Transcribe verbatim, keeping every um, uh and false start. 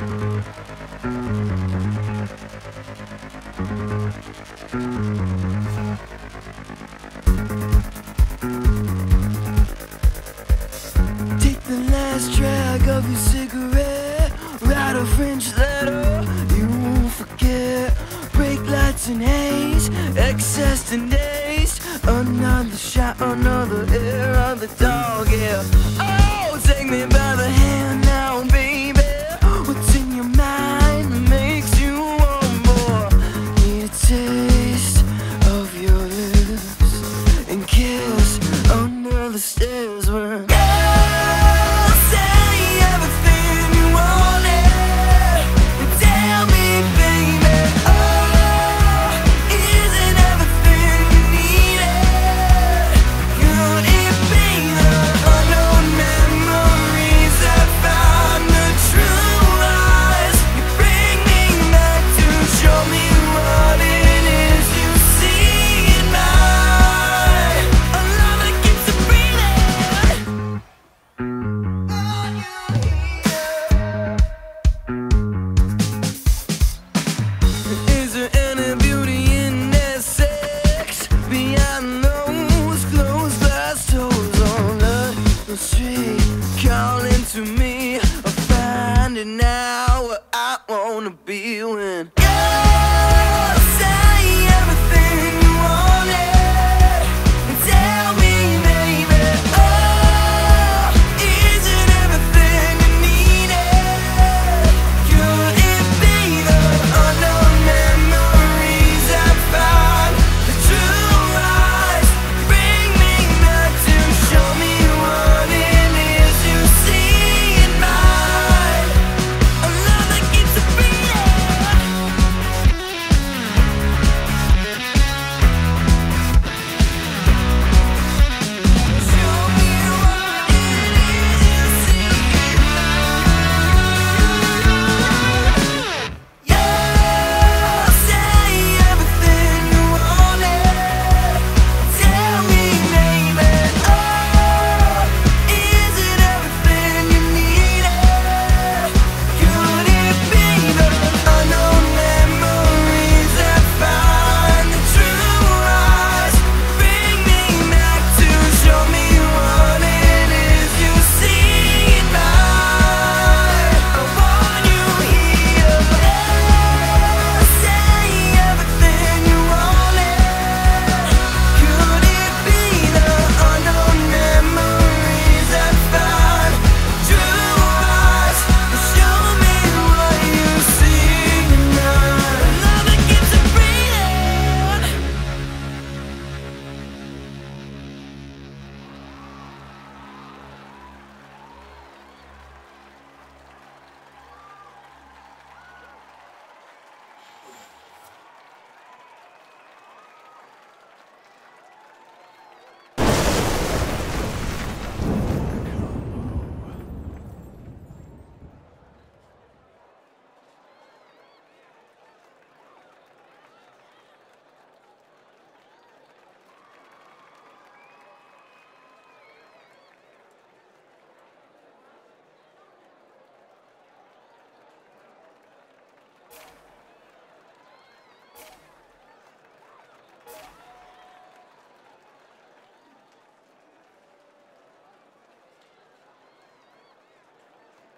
Take the last drag of your cigarette, write a French letter you won't forget. Brake lights and haze, excess and days. Another shot, another air of the dog, yeah. Oh, take me by the hand now, baby. What's in your mind that makes you want more? Need a taste of your lips and kiss under the stairs where